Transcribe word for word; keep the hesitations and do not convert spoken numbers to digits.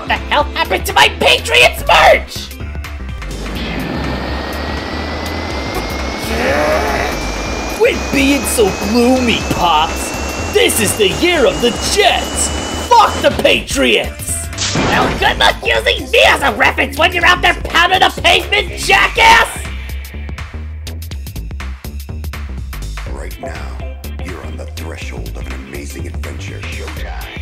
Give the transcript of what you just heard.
What the hell happened to my Patriots merch? Quit being so gloomy, Pops! This is the year of the Jets! Fuck the Patriots! Well, good luck using me as a reference when you're out there pounding the pavement, jackass! Right now, you're on the threshold of an amazing adventure. Showtime.